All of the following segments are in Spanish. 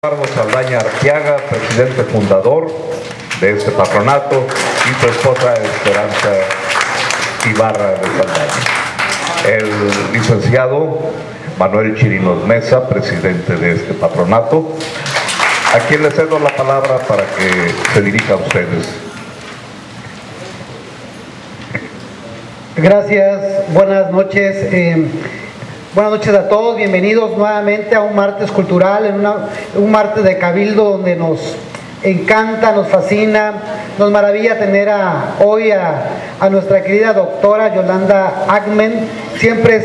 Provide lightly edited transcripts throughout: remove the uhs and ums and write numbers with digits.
Carlos Saldaña Arteaga, presidente fundador de este patronato, y su esposa Esperanza Ibarra de Saldaña. El licenciado Manuel Chirinos Mesa, presidente de este patronato, a quien le cedo la palabra para que se dirija a ustedes. Gracias, buenas noches. Buenas noches a todos, bienvenidos nuevamente a un martes cultural, un martes de Cabildo donde nos encanta, nos fascina, nos maravilla tener hoy a nuestra querida doctora Yolanda Agmen. Siempre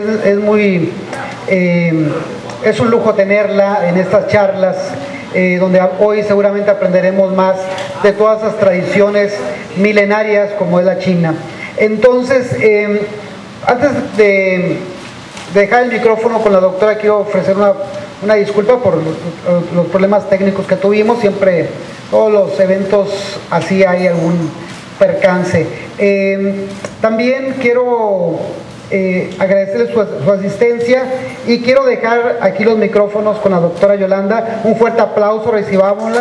es un lujo tenerla en estas charlas, donde hoy seguramente aprenderemos más de todas esas tradiciones milenarias como es la China. Entonces, antes de dejar el micrófono con la doctora, quiero ofrecer una disculpa por los problemas técnicos que tuvimos. Siempre, todos los eventos, así hay algún percance. También quiero agradecerles su asistencia y quiero dejar aquí los micrófonos con la doctora Yolanda. Un fuerte aplauso, recibámosla.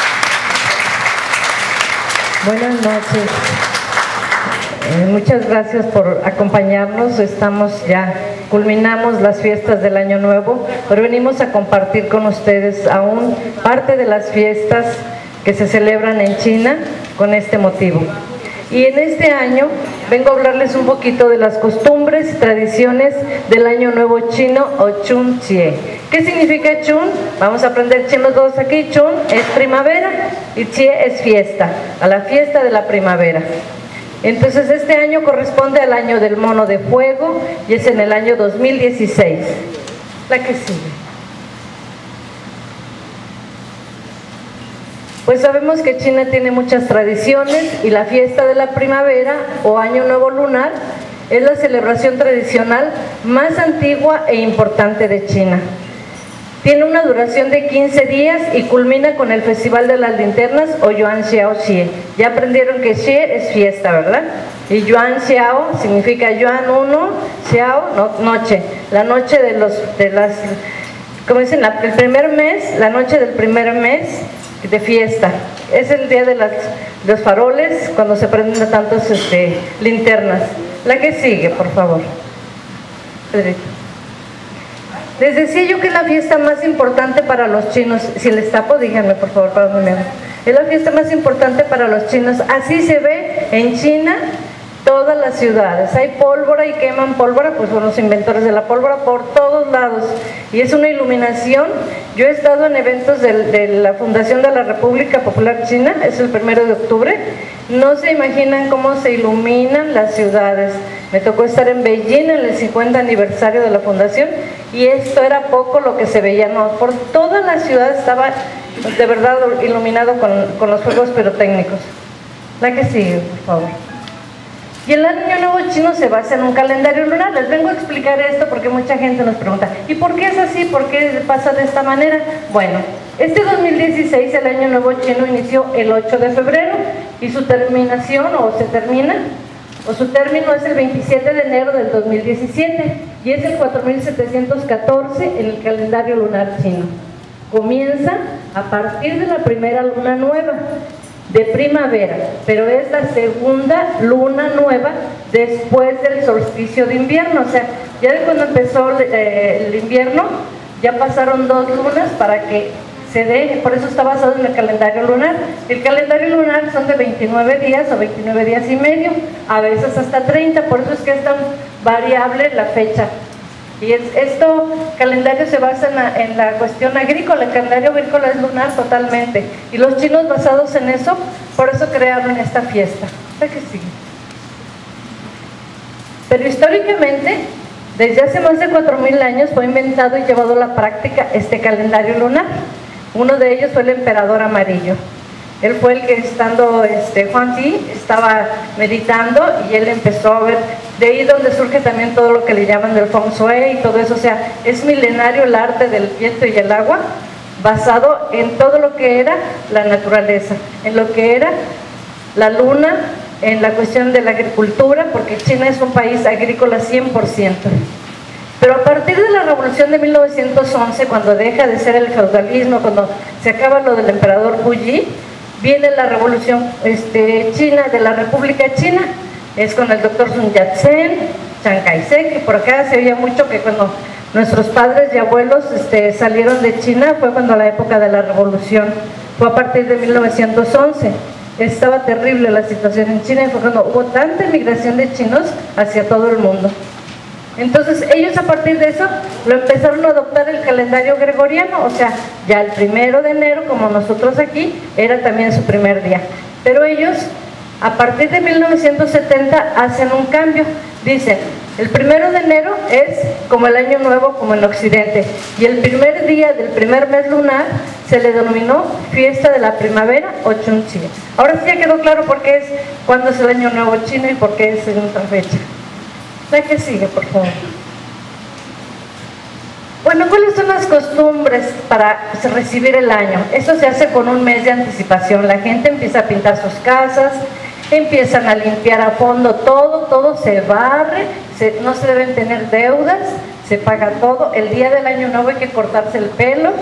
Buenas noches. Muchas gracias por acompañarnos. Culminamos las fiestas del Año Nuevo, pero venimos a compartir con ustedes aún parte de las fiestas que se celebran en China con este motivo. Y en este año vengo a hablarles un poquito de las costumbres y tradiciones del Año Nuevo chino o Chun Chie. ¿Qué significa Chun? Vamos a aprender chinos todos aquí. Chun es primavera y Chie es fiesta, a la fiesta de la primavera. Entonces este año corresponde al año del mono de fuego y es en el año 2016. La que sigue. Pues sabemos que China tiene muchas tradiciones y la fiesta de la primavera o año nuevo lunar es la celebración tradicional más antigua e importante de China. Tiene una duración de 15 días y culmina con el Festival de las Linternas o Yuan Xiao Xie. Ya aprendieron que Xie es fiesta, ¿verdad? Y Yuan Xiao significa Yuan 1, Xiao, noche. La noche como dicen, el primer mes, la noche del primer mes de fiesta. Es el día de los faroles, cuando se prenden tantas linternas. La que sigue, por favor. Federico. Les decía yo que es la fiesta más importante para los chinos. Si les tapo, díganme por favor para dónde me hago. Es la fiesta más importante para los chinos. Así se ve en China todas las ciudades. Hay pólvora y queman pólvora, pues son los inventores de la pólvora por todos lados. Y es una iluminación. Yo he estado en eventos de la Fundación de la República Popular China, es el 1 de octubre. No se imaginan cómo se iluminan las ciudades. Me tocó estar en Beijing en el 50 aniversario de la fundación y esto era poco lo que se veía, no, por toda la ciudad estaba de verdad iluminado con los fuegos pirotécnicos. La que sigue, por favor. Y el Año Nuevo chino se basa en un calendario lunar. Les vengo a explicar esto porque mucha gente nos pregunta, ¿y por qué es así? ¿Por qué pasa de esta manera? Bueno, este 2016 el Año Nuevo chino inició el 8 de febrero y su terminación su término es el 27 de enero del 2017 y es el 4714 en el calendario lunar chino. Comienza a partir de la primera luna nueva de primavera, pero es la segunda luna nueva después del solsticio de invierno. O sea, ya de cuando empezó el invierno, ya pasaron 2 lunas para que se dé, por eso está basado en el calendario lunar. El calendario lunar son de 29 días o 29 días y medio, a veces hasta 30, por eso es que es tan variable la fecha. Y calendario se basa en la cuestión agrícola. El calendario agrícola es lunar totalmente. Y los chinos, basados en eso, por eso crearon esta fiesta. ¿Qué sigue? Pero históricamente, desde hace más de 4000 años, fue inventado y llevado a la práctica este calendario lunar. Uno de ellos fue el emperador amarillo. Él fue el que estando, Huang Ti estaba meditando y él empezó a ver, de ahí donde surge también todo lo que le llaman del Feng Shui y todo eso. O sea, es milenario el arte del viento y el agua, basado en todo lo que era la naturaleza, en lo que era la luna, en la cuestión de la agricultura, porque China es un país agrícola 100%. Pero a partir de la revolución de 1911, cuando deja de ser el feudalismo, cuando se acaba lo del emperador Puyi, viene la revolución china, de la República China, es con el doctor Sun Yat-sen, Chiang Kai-shek, y por acá se oía mucho que cuando nuestros padres y abuelos salieron de China, fue cuando la época de la revolución, fue a partir de 1911. Estaba terrible la situación en China y fue cuando hubo tanta inmigración de chinos hacia todo el mundo. Entonces ellos a partir de eso lo empezaron a adoptar el calendario gregoriano, o sea, ya el 1 de enero, como nosotros aquí, era también su primer día. Pero ellos, a partir de 1970, hacen un cambio. Dicen, el 1 de enero es como el año nuevo, como en Occidente, y el primer día del primer mes lunar se le denominó fiesta de la primavera o Chunchi. Ahora sí ya quedó claro por qué es, cuándo es el año nuevo chino y por qué es en otra fecha. La que sigue, por favor. Bueno, ¿cuáles son las costumbres para recibir el año? Eso se hace con un mes de anticipación. La gente empieza a pintar sus casas, empiezan a limpiar a fondo todo se barre, no se deben tener deudas, se paga todo. El día del año nuevo hay que cortarse el pelo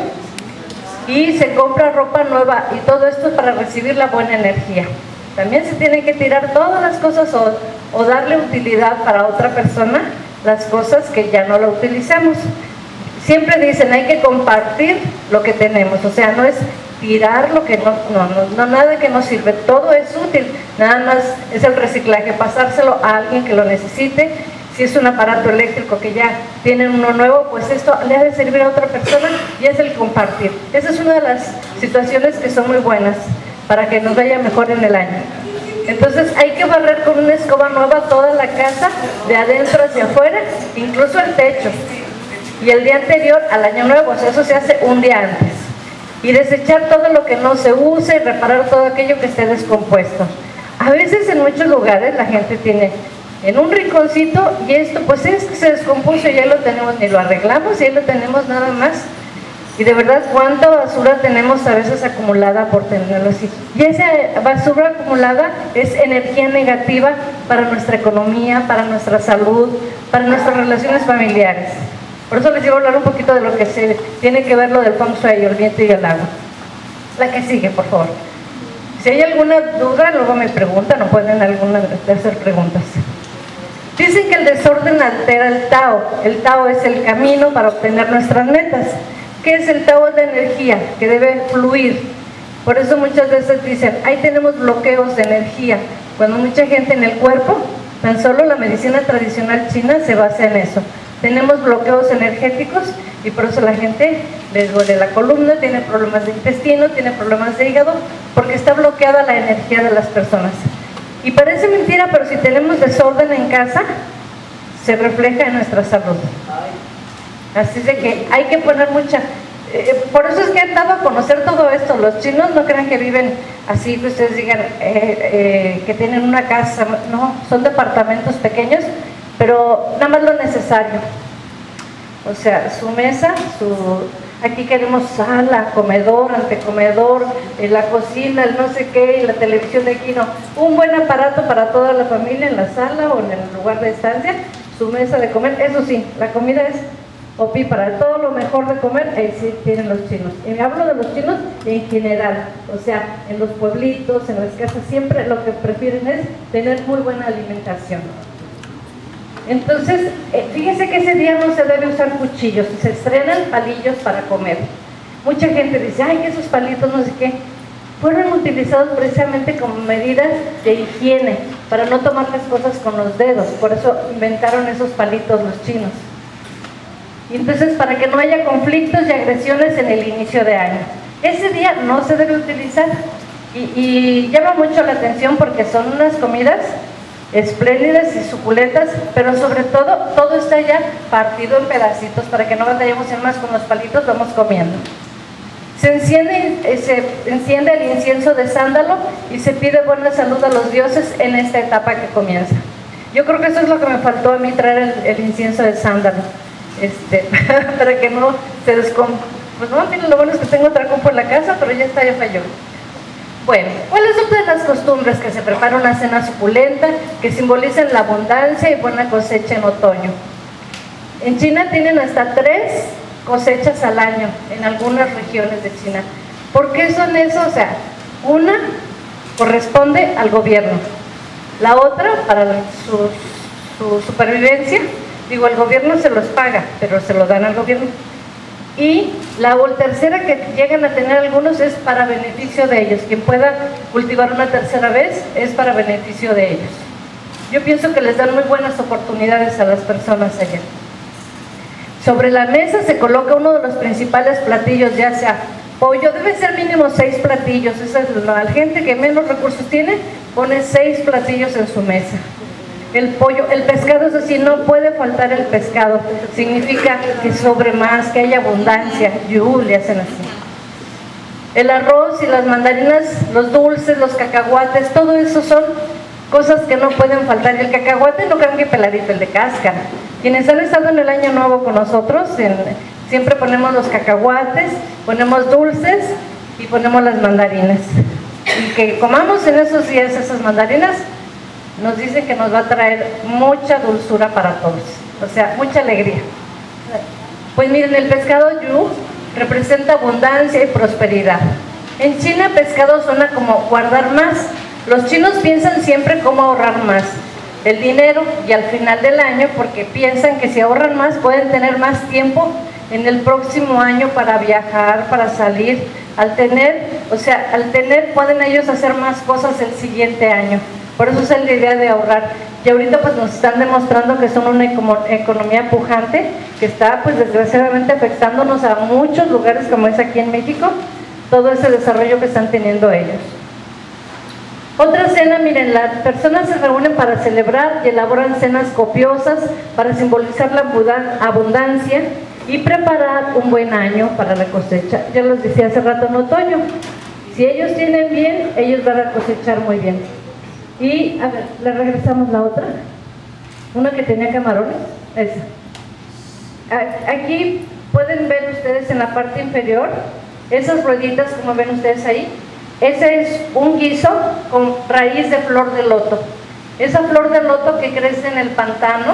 y se compra ropa nueva, y todo esto es para recibir la buena energía. También se tienen que tirar todas las cosas o darle utilidad para otra persona, las cosas que ya no lo utilizamos. Siempre dicen, hay que compartir lo que tenemos, o sea, no es tirar lo que no, nada que no sirve, todo es útil, nada más es el reciclaje, pasárselo a alguien que lo necesite. Si es un aparato eléctrico que ya tienen uno nuevo, pues esto le ha de servir a otra persona, y es el compartir. Esa es una de las situaciones que son muy buenas para que nos vaya mejor en el año. Entonces hay que barrer con una escoba nueva toda la casa, de adentro hacia afuera, incluso el techo. Y el día anterior al año nuevo, o sea, eso se hace un día antes. Y desechar todo lo que no se use y reparar todo aquello que esté descompuesto. A veces en muchos lugares la gente tiene en un rinconcito, y esto pues es que se descompuso y ya lo tenemos, ni lo arreglamos, y ya lo tenemos nada más. Y de verdad, cuánta basura tenemos a veces acumulada por tenerlo así. Y esa basura acumulada es energía negativa para nuestra economía, para nuestra salud, para nuestras relaciones familiares. Por eso les iba a hablar un poquito de lo que se tiene que ver lo del feng shui, el viento y el agua. La que sigue, por favor. Si hay alguna duda, luego me preguntan, o pueden hacer preguntas. Dicen que el desorden altera el Tao. El Tao es el camino para obtener nuestras metas. ¿Qué es el Tao? Es la energía que debe fluir. Por eso muchas veces dicen, ahí tenemos bloqueos de energía. Cuando mucha gente en el cuerpo, tan solo la medicina tradicional china se basa en eso. Tenemos bloqueos energéticos, y por eso la gente les duele la columna, tiene problemas de intestino, tiene problemas de hígado, porque está bloqueada la energía de las personas. Y parece mentira, pero si tenemos desorden en casa, se refleja en nuestra salud. Así de que hay que poner mucha... por eso es que han dado a conocer todo esto. Los chinos no crean que viven así, que ustedes digan que tienen una casa. No, son departamentos pequeños, pero nada más lo necesario. O sea, su mesa, aquí queremos sala, comedor, antecomedor, la cocina, el no sé qué, y la televisión de aquí, no. Un buen aparato para toda la familia en la sala o en el lugar de estancia, su mesa de comer. Eso sí, la comida es opípara, todo lo mejor de comer, ahí sí tienen los chinos. Y me hablo de los chinos en general, o sea, en los pueblitos, en las casas, siempre lo que prefieren es tener muy buena alimentación. Entonces, fíjese que ese día no se debe usar cuchillos, se estrenan palillos para comer. Mucha gente dice, ay, esos palitos no sé qué, fueron utilizados precisamente como medidas de higiene, para no tomar las cosas con los dedos, por eso inventaron esos palitos los chinos. Y entonces, para que no haya conflictos y agresiones en el inicio de año. Ese día no se debe utilizar, y llama mucho la atención porque son unas comidas espléndidas y suculentas, pero sobre todo está ya partido en pedacitos para que no batallemos en más con los palitos, vamos comiendo. Se enciende el incienso de sándalo y se pide buena salud a los dioses en esta etapa que comienza. Yo creo que eso es lo que me faltó a mí, traer el incienso de sándalo, para que no se descomponga. Pues no, miren, lo bueno es que tengo otra copa en la casa, pero ya falló. Bueno, ¿cuáles son de las costumbres? Que se prepara una cena suculenta, que simbolizan la abundancia y buena cosecha en otoño. En China tienen hasta 3 cosechas al año en algunas regiones de China. ¿Por qué son eso? O sea, una corresponde al gobierno, la otra para su supervivencia, digo, el gobierno se los paga, pero se lo dan al gobierno. Y la tercera que llegan a tener algunos es para beneficio de ellos. Quien pueda cultivar una tercera vez es para beneficio de ellos. Yo pienso que les dan muy buenas oportunidades a las personas allá. Sobre la mesa se coloca uno de los principales platillos, ya sea pollo, debe ser mínimo 6 platillos. Esa es la gente que menos recursos tiene, pone 6 platillos en su mesa. El pollo, el pescado, es así, no puede faltar el pescado. Significa que sobre más, que haya abundancia. Le hacen así. El arroz y las mandarinas, los dulces, los cacahuates, todo eso son cosas que no pueden faltar. Y el cacahuate no crean que peladito, el de cáscara. Quienes han estado en el año nuevo con nosotros, siempre ponemos los cacahuates, ponemos dulces y ponemos las mandarinas. Y que comamos en esos días esas mandarinas, nos dicen que nos va a traer mucha dulzura para todos, o sea, mucha alegría. Pues miren, el pescado yu representa abundancia y prosperidad. En China pescado suena como guardar más. Los chinos piensan siempre cómo ahorrar más el dinero y al final del año, porque piensan que si ahorran más pueden tener más tiempo en el próximo año para viajar, para salir. Al tener pueden ellos hacer más cosas el siguiente año. Por eso es la idea de ahorrar. Y ahorita pues nos están demostrando que son una economía pujante, que está pues desgraciadamente afectándonos a muchos lugares como es aquí en México, todo ese desarrollo que están teniendo ellos. Otra cena, miren, las personas se reúnen para celebrar y elaboran cenas copiosas para simbolizar la abundancia y preparar un buen año para la cosecha. Ya les decía hace rato, en otoño, si ellos tienen bien, ellos van a cosechar muy bien. Y, a ver, le regresamos la otra. Una que tenía camarones. Esa. Aquí pueden ver ustedes en la parte inferior, esas rueditas como ven ustedes ahí. Ese es un guiso con raíz de flor de loto. Esa flor de loto que crece en el pantano,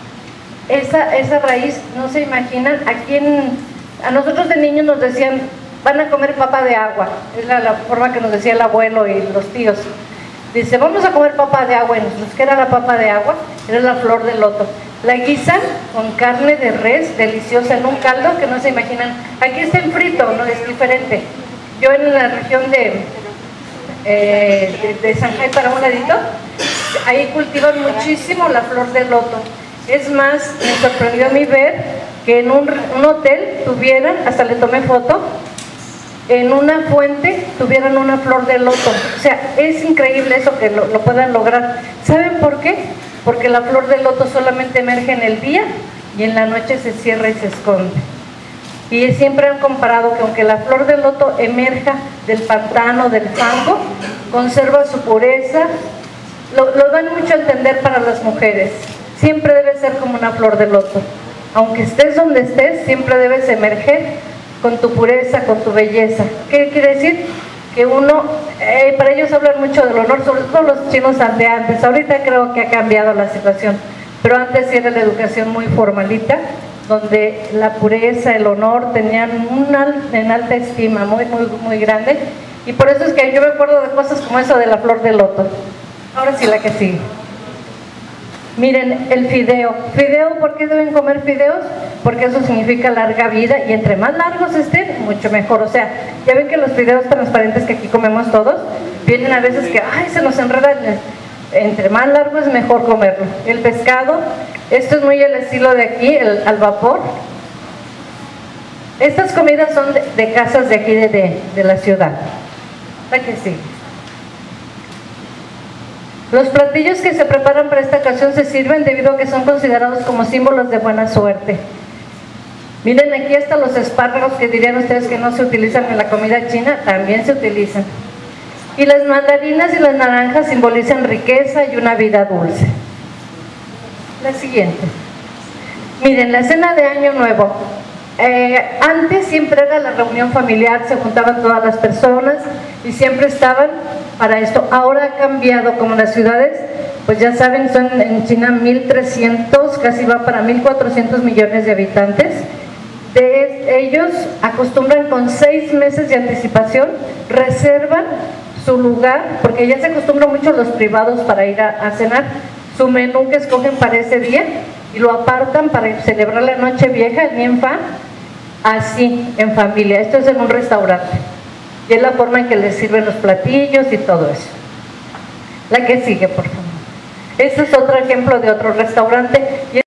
esa raíz, no se imaginan, a nosotros de niños nos decían, van a comer papa de agua. Es la forma que nos decía el abuelo y los tíos. Dice, vamos a comer papa de agua. Y nosotros, ¿qué era la papa de agua? Era la flor de loto. La guisan con carne de res deliciosa en un caldo que no se imaginan. Aquí está en frito, no es diferente. Yo en la región de Shanghái, para un ladito, ahí cultivan muchísimo la flor de loto. Es más, me sorprendió a mí ver que en un hotel tuvieran, hasta le tomé foto, en una fuente tuvieran una flor de loto. O sea, es increíble eso que lo puedan lograr. ¿Saben por qué? Porque la flor de loto solamente emerge en el día y en la noche se cierra y se esconde. Y siempre han comparado que aunque la flor de loto emerja del pantano, del fango, conserva su pureza. Lo dan mucho a entender para las mujeres. Siempre debe ser como una flor de loto. Aunque estés donde estés, siempre debes emerger con tu pureza, con tu belleza. ¿Qué quiere decir? Que uno, para ellos hablan mucho del honor, sobre todo los chinos de antes. Ahorita creo que ha cambiado la situación, pero antes era la educación muy formalita, donde la pureza, el honor tenían en alta estima, muy, muy, muy grande. Y por eso es que yo me acuerdo de cosas como eso de la flor de loto. Ahora sí, la que sigue. Miren, el fideo. ¿Fideo? ¿Por qué deben comer fideos? Porque eso significa larga vida y entre más largos estén, mucho mejor. O sea, ya ven que los fideos transparentes que aquí comemos todos, vienen a veces que, ay, se nos enredan. Entre más largo es mejor comerlo. El pescado, esto es muy el estilo de aquí, al vapor. Estas comidas son de casas de aquí de la ciudad. ¿Para que sí? Los platillos que se preparan para esta ocasión se sirven debido a que son considerados como símbolos de buena suerte. Miren, aquí hasta los espárragos, que dirían ustedes que no se utilizan en la comida china, también se utilizan. Y las mandarinas y las naranjas simbolizan riqueza y una vida dulce. La siguiente. Miren, la cena de Año Nuevo. Antes siempre era la reunión familiar, se juntaban todas las personas y siempre estaban para esto. Ahora ha cambiado, como en las ciudades pues ya saben, son en China 1.300, casi va para 1.400 millones de habitantes. De ellos acostumbran con 6 meses de anticipación, reservan su lugar, porque ya se acostumbran mucho los privados para ir a cenar, su menú que escogen para ese día y lo apartan para celebrar la noche vieja, el Nianfa, así, en familia. Esto es en un restaurante y es la forma en que les sirven los platillos y todo eso. La que sigue, por favor. Este es otro ejemplo de otro restaurante.